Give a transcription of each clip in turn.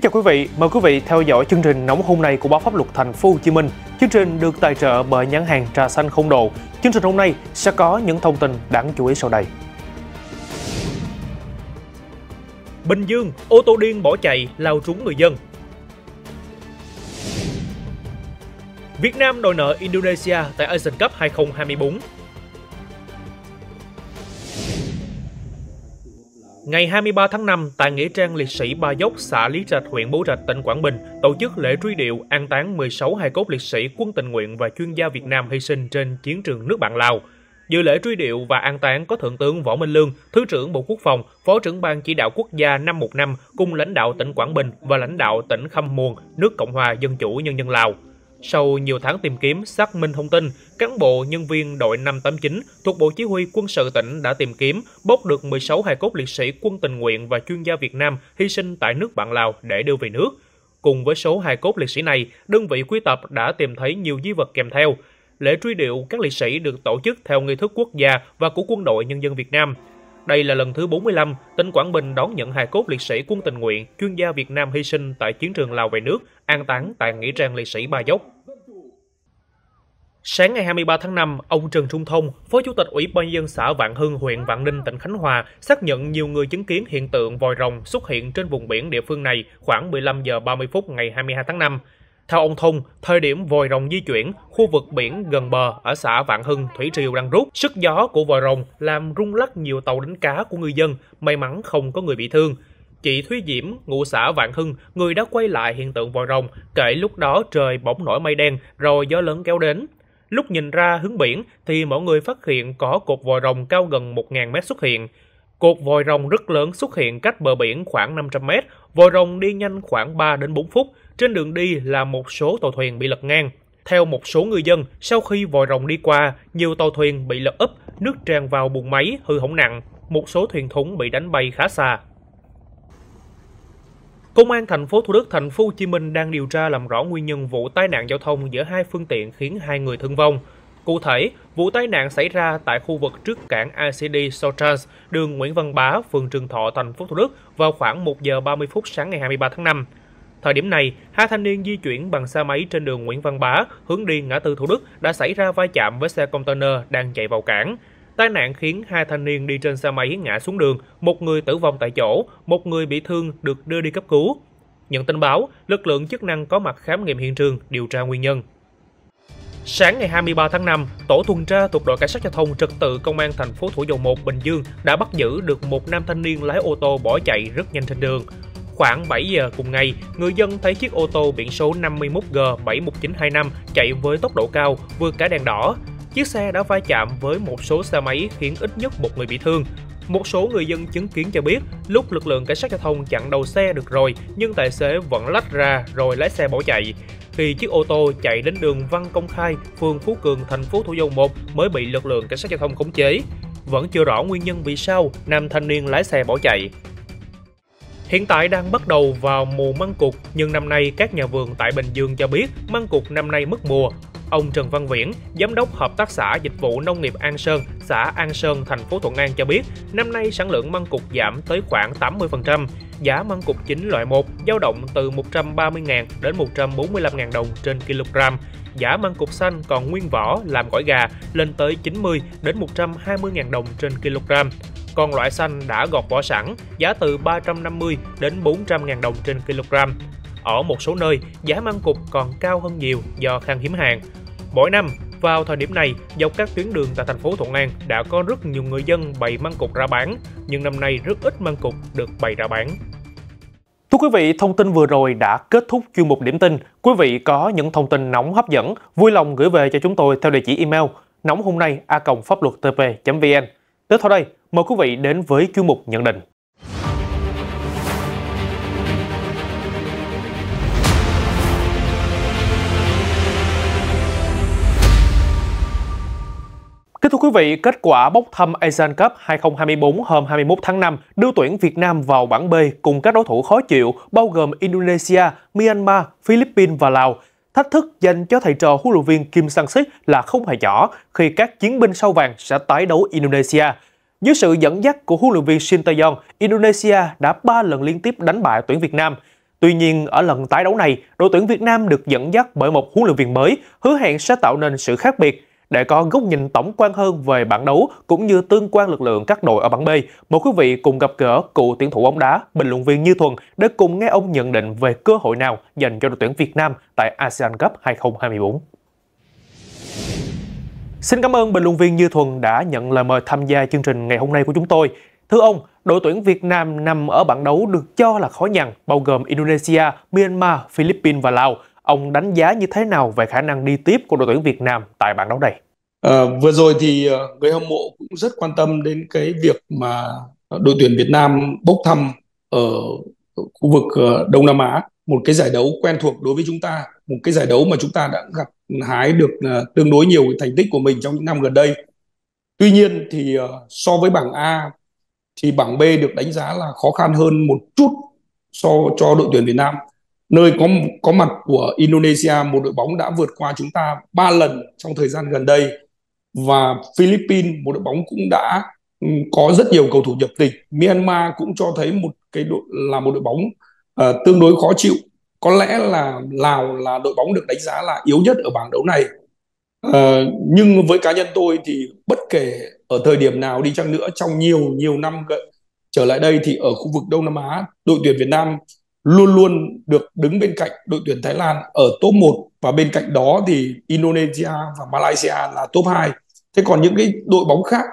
chào quý vị, mời quý vị theo dõi chương trình nóng hôm nay của báo Pháp luật Thành phố Hồ Chí Minh. Chương trình được tài trợ bởi nhãn hàng trà xanh không độ. Chương trình hôm nay sẽ có những thông tin đáng chú ý sau đây. Bình Dương, ô tô điên bỏ chạy lao trúng người dân. Việt Nam đòi nợ Indonesia tại Asian Cup 2024. Ngày 23 tháng 5, tại Nghĩa trang liệt sĩ Ba Dốc, xã Lý Trạch, huyện Bố Trạch, tỉnh Quảng Bình, tổ chức lễ truy điệu an táng 16 hài cốt liệt sĩ quân tình nguyện và chuyên gia Việt Nam hy sinh trên chiến trường nước bạn Lào. Dự lễ truy điệu và an táng có Thượng tướng Võ Minh Lương, Thứ trưởng Bộ Quốc phòng, Phó trưởng Ban Chỉ đạo Quốc gia 515 cùng lãnh đạo tỉnh Quảng Bình và lãnh đạo tỉnh Khăm Muồn, nước Cộng hòa Dân chủ Nhân dân Lào. Sau nhiều tháng tìm kiếm, xác minh thông tin, cán bộ nhân viên đội 589 thuộc Bộ Chỉ huy Quân sự tỉnh đã tìm kiếm, bốc được 16 hài cốt liệt sĩ quân tình nguyện và chuyên gia Việt Nam hy sinh tại nước bạn Lào để đưa về nước. Cùng với số hài cốt liệt sĩ này, đơn vị quy tập đã tìm thấy nhiều di vật kèm theo. Lễ truy điệu các liệt sĩ được tổ chức theo nghi thức quốc gia và của Quân đội Nhân dân Việt Nam. Đây là lần thứ 45, tỉnh Quảng Bình đón nhận hài cốt liệt sĩ quân tình nguyện, chuyên gia Việt Nam hy sinh tại chiến trường Lào về nước, an táng tại Nghĩa trang liệt sĩ Ba Dốc. Sáng ngày 23 tháng 5, ông Trần Trung Thông, Phó Chủ tịch Ủy ban nhân dân xã Vạn Hưng, huyện Vạn Ninh, tỉnh Khánh Hòa, xác nhận nhiều người chứng kiến hiện tượng vòi rồng xuất hiện trên vùng biển địa phương này khoảng 15 giờ 30 phút ngày 22 tháng 5. Theo ông Thông, thời điểm vòi rồng di chuyển, khu vực biển gần bờ ở xã Vạn Hưng thủy triều đang rút, sức gió của vòi rồng làm rung lắc nhiều tàu đánh cá của ngư dân, may mắn không có người bị thương. Chị Thúy Diễm, ngụ xã Vạn Hưng, người đã quay lại hiện tượng vòi rồng, kể lúc đó trời bỗng nổi mây đen rồi gió lớn kéo đến. Lúc nhìn ra hướng biển thì mọi người phát hiện có cột vòi rồng cao gần 1.000 mét xuất hiện. Cột vòi rồng rất lớn xuất hiện cách bờ biển khoảng 500 mét, vòi rồng đi nhanh khoảng 3 đến 4 phút. Trên đường đi là một số tàu thuyền bị lật ngang. Theo một số người dân, sau khi vòi rồng đi qua, nhiều tàu thuyền bị lật úp, nước tràn vào buồng máy hư hỏng nặng, một số thuyền thúng bị đánh bay khá xa. Công an thành phố Thủ Đức, thành phố Hồ Chí Minh đang điều tra làm rõ nguyên nhân vụ tai nạn giao thông giữa hai phương tiện khiến 2 người thương vong. Cụ thể, vụ tai nạn xảy ra tại khu vực trước cảng ICD Sotrans, đường Nguyễn Văn Bá, phường Trường Thọ, thành phố Thủ Đức vào khoảng 1 giờ 30 phút sáng ngày 23 tháng 5. Thời điểm này, hai thanh niên di chuyển bằng xe máy trên đường Nguyễn Văn Bá hướng đi ngã tư Thủ Đức đã xảy ra va chạm với xe container đang chạy vào cảng. Tai nạn khiến hai thanh niên đi trên xe máy ngã xuống đường, một người tử vong tại chỗ, một người bị thương được đưa đi cấp cứu. Nhận tin báo, lực lượng chức năng có mặt khám nghiệm hiện trường, điều tra nguyên nhân. Sáng ngày 23 tháng 5, tổ tuần tra thuộc đội cảnh sát giao thông trật tự công an thành phố Thủ Dầu Một, Bình Dương đã bắt giữ được một nam thanh niên lái ô tô bỏ chạy rất nhanh trên đường. Khoảng 7 giờ cùng ngày, người dân thấy chiếc ô tô biển số 51G71925 chạy với tốc độ cao, vượt cả đèn đỏ. Chiếc xe đã va chạm với một số xe máy khiến ít nhất một người bị thương. Một số người dân chứng kiến cho biết, lúc lực lượng cảnh sát giao thông chặn đầu xe được rồi, nhưng tài xế vẫn lách ra rồi lái xe bỏ chạy. Khi chiếc ô tô chạy đến đường Văn Công Khai, phường Phú Cường, thành phố Thủ Dầu Một mới bị lực lượng cảnh sát giao thông khống chế. Vẫn chưa rõ nguyên nhân vì sao nam thanh niên lái xe bỏ chạy. Hiện tại đang bắt đầu vào mùa măng cụt, nhưng năm nay các nhà vườn tại Bình Dương cho biết măng cụt năm nay mất mùa. Ông Trần Văn Viễn, Giám đốc Hợp tác xã Dịch vụ Nông nghiệp An Sơn, xã An Sơn, thành phố Thuận An cho biết, năm nay sản lượng măng cụt giảm tới khoảng 80%. Giá măng cụt chính loại 1 dao động từ 130.000 đến 145.000 đồng trên kg. Giá măng cụt xanh còn nguyên vỏ làm gỏi gà lên tới 90 đến 120.000 đồng trên kg. Còn loại xanh đã gọt vỏ sẵn, giá từ 350 đến 400.000 đồng trên kg. Ở một số nơi, giá măng cụt còn cao hơn nhiều do khan hiếm hàng. Mỗi năm, vào thời điểm này, dọc các tuyến đường tại thành phố Thuận An đã có rất nhiều người dân bày măng cụt ra bán, nhưng năm nay rất ít măng cụt được bày ra bán. Thưa quý vị, thông tin vừa rồi đã kết thúc chuyên mục điểm tin. Quý vị có những thông tin nóng hấp dẫn, vui lòng gửi về cho chúng tôi theo địa chỉ email nonghomnay@phapluottv.vn. Tiếp theo đây, mời quý vị đến với chuyên mục nhận định. Kính thưa quý vị, kết quả bốc thăm Asian Cup 2024 hôm 21 tháng 5 đưa tuyển Việt Nam vào bảng B cùng các đối thủ khó chịu bao gồm Indonesia, Myanmar, Philippines và Lào. Thách thức dành cho thầy trò huấn luyện viên Kim Sang-sik là không hề nhỏ khi các chiến binh sao vàng sẽ tái đấu Indonesia. Dưới sự dẫn dắt của huấn luyện viên Shin Tae-yong, Indonesia đã 3 lần liên tiếp đánh bại tuyển Việt Nam. Tuy nhiên, ở lần tái đấu này, đội tuyển Việt Nam được dẫn dắt bởi một huấn luyện viên mới, hứa hẹn sẽ tạo nên sự khác biệt. Để có góc nhìn tổng quan hơn về bảng đấu cũng như tương quan lực lượng các đội ở bảng B, mời quý vị cùng gặp gỡ cựu tuyển thủ bóng đá, bình luận viên Như Thuần để cùng nghe ông nhận định về cơ hội nào dành cho đội tuyển Việt Nam tại ASEAN Cup 2024. Xin cảm ơn bình luận viên Như Thuần đã nhận lời mời tham gia chương trình ngày hôm nay của chúng tôi. Thưa ông, đội tuyển Việt Nam nằm ở bảng đấu được cho là khó nhằn, bao gồm Indonesia, Myanmar, Philippines và Lào. Ông đánh giá như thế nào về khả năng đi tiếp của đội tuyển Việt Nam tại bảng đấu này? Vừa rồi thì người hâm mộ cũng rất quan tâm đến cái việc mà đội tuyển Việt Nam bốc thăm ở khu vực Đông Nam Á, một cái giải đấu quen thuộc đối với chúng ta, một cái giải đấu mà chúng ta đã gặt hái được tương đối nhiều thành tích của mình trong những năm gần đây. Tuy nhiên thì so với bảng A thì bảng B được đánh giá là khó khăn hơn một chút cho đội tuyển Việt Nam, nơi có mặt của Indonesia, một đội bóng đã vượt qua chúng ta 3 lần trong thời gian gần đây, và Philippines, một đội bóng cũng đã có rất nhiều cầu thủ nhập tịch. Myanmar cũng cho thấy một đội bóng tương đối khó chịu. Có lẽ là Lào là đội bóng được đánh giá là yếu nhất ở bảng đấu này. Nhưng với cá nhân tôi thì bất kể ở thời điểm nào đi chăng nữa trong nhiều nhiều năm trở lại đây thì ở khu vực Đông Nam Á, đội tuyển Việt Nam luôn luôn được đứng bên cạnh đội tuyển Thái Lan ở top 1, và bên cạnh đó thì Indonesia và Malaysia là top 2. Thế còn những cái đội bóng khác,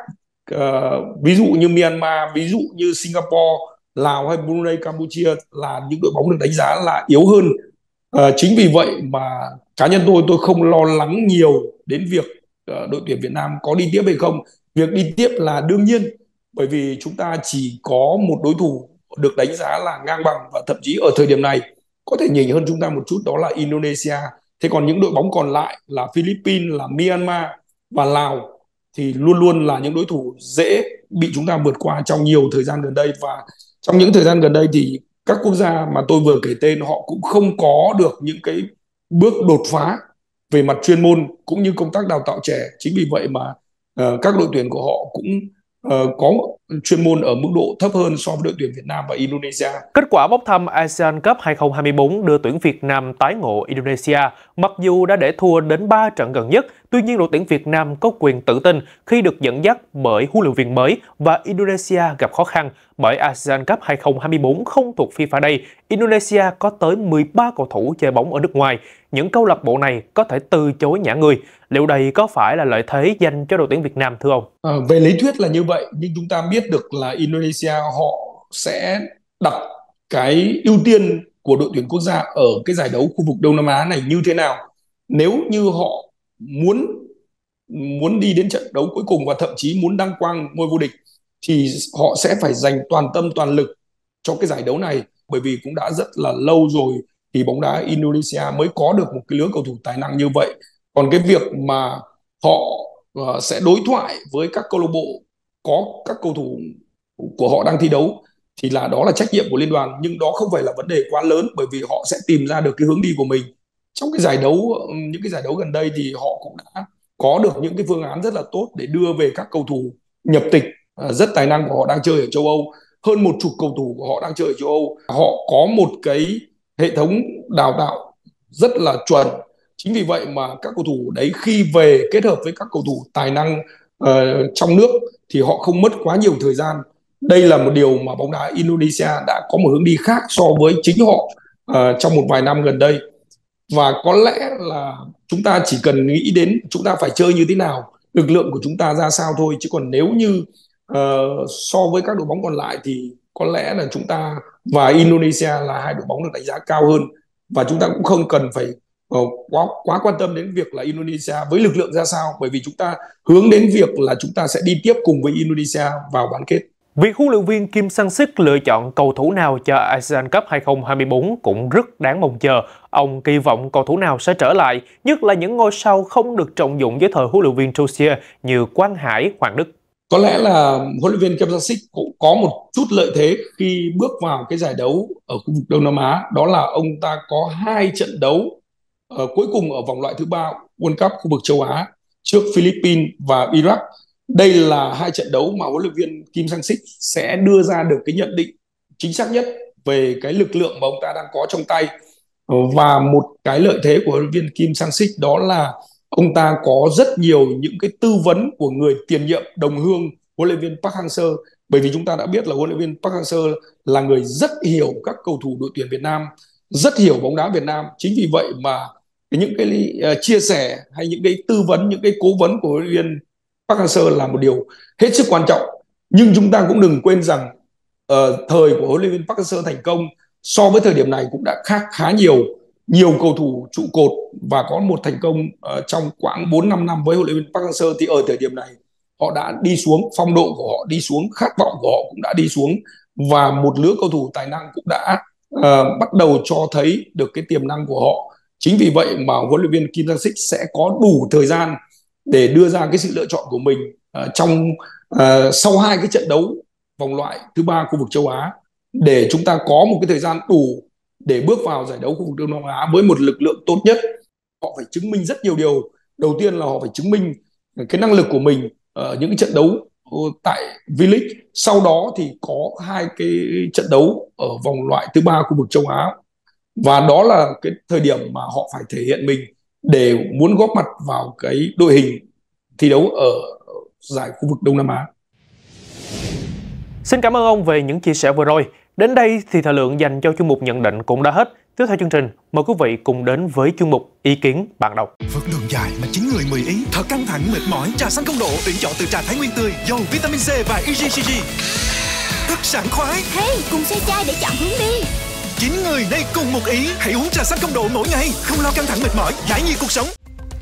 ví dụ như Myanmar, ví dụ như Singapore, Lào hay Brunei, Campuchia là những đội bóng được đánh giá là yếu hơn. Chính vì vậy mà cá nhân tôi không lo lắng nhiều đến việc đội tuyển Việt Nam có đi tiếp hay không. Việc đi tiếp là đương nhiên, bởi vì chúng ta chỉ có một đối thủ được đánh giá là ngang bằng, và thậm chí ở thời điểm này có thể nhỉnh hơn chúng ta một chút, đó là Indonesia. Thế còn những đội bóng còn lại là Philippines, là Myanmar và Lào thì luôn luôn là những đối thủ dễ bị chúng ta vượt qua trong nhiều thời gian gần đây. Và trong những thời gian gần đây thì các quốc gia mà tôi vừa kể tên họ cũng không có được những cái bước đột phá về mặt chuyên môn cũng như công tác đào tạo trẻ. Chính vì vậy mà các đội tuyển của họ cũng có chuyên môn ở mức độ thấp hơn so với đội tuyển Việt Nam và Indonesia. Kết quả bốc thăm ASEAN Cup 2024 đưa tuyển Việt Nam tái ngộ Indonesia. Mặc dù đã để thua đến 3 trận gần nhất, tuy nhiên đội tuyển Việt Nam có quyền tự tin khi được dẫn dắt bởi huấn luyện viên mới, và Indonesia gặp khó khăn bởi ASEAN Cup 2024 không thuộc FIFA Day. Indonesia có tới 13 cầu thủ chơi bóng ở nước ngoài. Những câu lạc bộ này có thể từ chối nhã người. Liệu đây có phải là lợi thế dành cho đội tuyển Việt Nam thưa ông? Về lý thuyết là như vậy, nhưng chúng ta biết được là Indonesia họ sẽ đặt cái ưu tiên của đội tuyển quốc gia ở cái giải đấu khu vực Đông Nam Á này như thế nào. Nếu như họ muốn muốn đi đến trận đấu cuối cùng và thậm chí muốn đăng quang ngôi vô địch thì họ sẽ phải dành toàn tâm toàn lực cho cái giải đấu này, bởi vì cũng đã rất là lâu rồi thì bóng đá Indonesia mới có được một cái lứa cầu thủ tài năng như vậy. Còn cái việc mà họ sẽ đối thoại với các câu lạc bộ có các cầu thủ của họ đang thi đấu thì đó là trách nhiệm của liên đoàn, nhưng đó không phải là vấn đề quá lớn, bởi vì họ sẽ tìm ra được cái hướng đi của mình. Trong cái giải đấu, những cái giải đấu gần đây thì họ cũng đã có được những cái phương án rất là tốt để đưa về các cầu thủ nhập tịch rất tài năng của họ đang chơi ở châu Âu. Hơn một chục cầu thủ của họ đang chơi ở châu Âu, họ có một cái hệ thống đào tạo rất là chuẩn. Chính vì vậy mà các cầu thủ đấy khi về kết hợp với các cầu thủ tài năng trong nước thì họ không mất quá nhiều thời gian. Đây là một điều mà bóng đá Indonesia đã có một hướng đi khác so với chính họ trong một vài năm gần đây. Và có lẽ là chúng ta chỉ cần nghĩ đến chúng ta phải chơi như thế nào, lực lượng của chúng ta ra sao thôi, chứ còn nếu như so với các đội bóng còn lại thì có lẽ là chúng ta và Indonesia là hai đội bóng được đánh giá cao hơn, và chúng ta cũng không cần phải quá quan tâm đến việc là Indonesia với lực lượng ra sao, bởi vì chúng ta hướng đến việc là chúng ta sẽ đi tiếp cùng với Indonesia vào bán kết. Việc huấn luyện viên Kim Sang-sik lựa chọn cầu thủ nào cho ASEAN Cup 2024 cũng rất đáng mong chờ. Ông kỳ vọng cầu thủ nào sẽ trở lại, nhất là những ngôi sao không được trọng dụng với thời huấn luyện viên Josie như Quang Hải, Hoàng Đức. Có lẽ là huấn luyện viên Kim Sang-sik cũng có một chút lợi thế khi bước vào cái giải đấu ở khu vực Đông Nam Á, đó là ông ta có 2 trận đấu cuối cùng ở vòng loại thứ 3 World Cup khu vực châu Á trước Philippines và Iraq. Đây là 2 trận đấu mà huấn luyện viên Kim Sang-sik sẽ đưa ra được cái nhận định chính xác nhất về cái lực lượng mà ông ta đang có trong tay. Và một cái lợi thế của huấn luyện viên Kim Sang-sik đó là ông ta có rất nhiều những cái tư vấn của người tiền nhiệm đồng hương huấn luyện viên Park Hang-seo, bởi vì chúng ta đã biết là huấn luyện viên Park Hang-seo là người rất hiểu các cầu thủ đội tuyển Việt Nam, rất hiểu bóng đá Việt Nam. Chính vì vậy mà những cái chia sẻ hay những cái tư vấn, những cái cố vấn của huấn luyện viên Park Hang-seo là một điều hết sức quan trọng. Nhưng chúng ta cũng đừng quên rằng thời của huấn luyện viên Park Hang-seo thành công so với thời điểm này cũng đã khác khá nhiều cầu thủ trụ cột và có một thành công trong khoảng 4-5 năm với huấn luyện viên Park Hang-seo thì ở thời điểm này họ đã đi xuống, phong độ của họ đi xuống, khát vọng của họ cũng đã đi xuống, và một lứa cầu thủ tài năng cũng đã bắt đầu cho thấy được cái tiềm năng của họ. Chính vì vậy mà huấn luyện viên Kim Sang-sik sẽ có đủ thời gian để đưa ra cái sự lựa chọn của mình sau hai cái trận đấu vòng loại thứ ba khu vực châu Á, để chúng ta có một cái thời gian đủ để bước vào giải đấu khu vực Đông Nam Á với một lực lượng tốt nhất. Họ phải chứng minh rất nhiều điều. Đầu tiên là họ phải chứng minh cái năng lực của mình ở những cái trận đấu tại V-League. Sau đó thì có hai cái trận đấu ở vòng loại thứ ba khu vực châu Á, và đó là cái thời điểm mà họ phải thể hiện mình để muốn góp mặt vào cái đội hình thi đấu ở giải khu vực Đông Nam Á. Xin cảm ơn ông về những chia sẻ vừa rồi. Đến đây thì thời lượng dành cho chuyên mục nhận định cũng đã hết. Tiếp theo chương trình, mời quý vị cùng đến với chuyên mục Ý kiến bạn đọc. Vẫn đường dài mà 9 người 10 ý, thật căng thẳng mệt mỏi. Trà xanh không độ tuyển chọn từ trà Thái Nguyên tươi, giàu vitamin C và EGCG. Rất sảng khoái. Hey, cùng xe chai để chọn hướng đi. 9 người đây cùng một ý, hãy uống trà xanh không độ mỗi ngày, không lo căng thẳng mệt mỏi, giải nhiệt cuộc sống.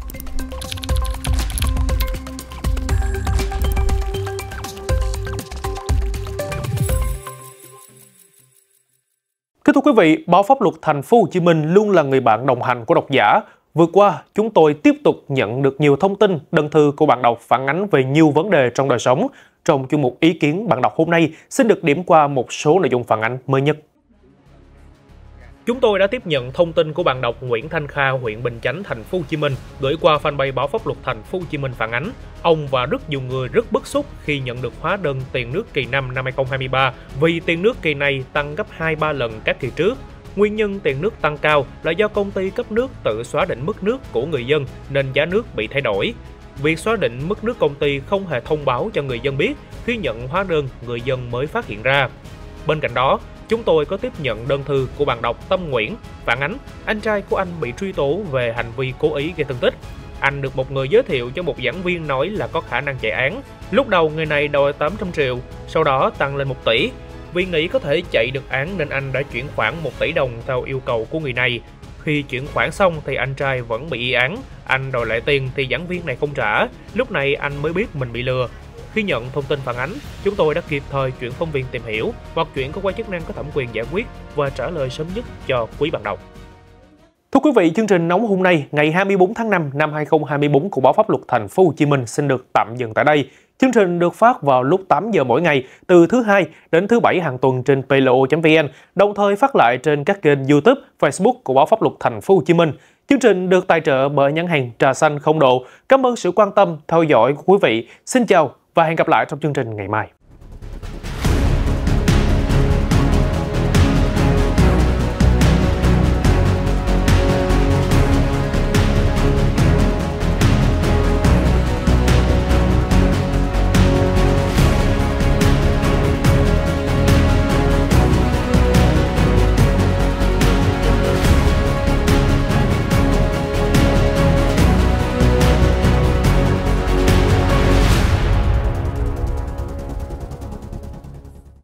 Kính thưa quý vị, Báo Pháp Luật Thành phố Hồ Chí Minh luôn là người bạn đồng hành của độc giả. Vừa qua, chúng tôi tiếp tục nhận được nhiều thông tin, đơn thư của bạn đọc phản ánh về nhiều vấn đề trong đời sống. Trong chuyên mục Ý kiến bạn đọc hôm nay, xin được điểm qua một số nội dung phản ánh mới nhất. Chúng tôi đã tiếp nhận thông tin của bạn đọc Nguyễn Thanh Kha, huyện Bình Chánh, Thành phố Hồ Chí Minh gửi qua fanpage Báo Pháp Luật Thành phố Hồ Chí Minh phản ánh ông và rất nhiều người rất bức xúc khi nhận được hóa đơn tiền nước kỳ 5 năm 2023 vì tiền nước kỳ này tăng gấp 2-3 lần các kỳ trước. Nguyên nhân tiền nước tăng cao là do công ty cấp nước tự xóa định mức nước của người dân nên giá nước bị thay đổi. Việc xóa định mức nước công ty không hề thông báo cho người dân biết, khi nhận hóa đơn người dân mới phát hiện ra. Bên cạnh đó, chúng tôi có tiếp nhận đơn thư của bạn đọc Tâm Nguyễn phản ánh anh trai của anh bị truy tố về hành vi cố ý gây thương tích. Anh được một người giới thiệu cho một giảng viên nói là có khả năng chạy án. Lúc đầu người này đòi 800 triệu, sau đó tăng lên 1 tỷ. Vì nghĩ có thể chạy được án nên anh đã chuyển khoản 1 tỷ đồng theo yêu cầu của người này. Khi chuyển khoản xong thì anh trai vẫn bị y án. Anh đòi lại tiền thì giảng viên này không trả. Lúc này anh mới biết mình bị lừa. Khi nhận thông tin phản ánh, chúng tôi đã kịp thời chuyển phóng viên tìm hiểu hoặc chuyển cơ quan chức năng có thẩm quyền giải quyết và trả lời sớm nhất cho quý bạn đọc. Thưa quý vị, chương trình nóng hôm nay, ngày 24 tháng 5 năm 2024 của Báo Pháp Luật Thành phố Hồ Chí Minh xin được tạm dừng tại đây. Chương trình được phát vào lúc 8 giờ mỗi ngày từ thứ Hai đến thứ Bảy hàng tuần trên plo.vn, đồng thời phát lại trên các kênh YouTube, Facebook của Báo Pháp Luật Thành phố Hồ Chí Minh. Chương trình được tài trợ bởi nhãn hàng Trà Xanh Không Độ. Cảm ơn sự quan tâm theo dõi của quý vị. Xin chào và hẹn gặp lại trong chương trình ngày mai.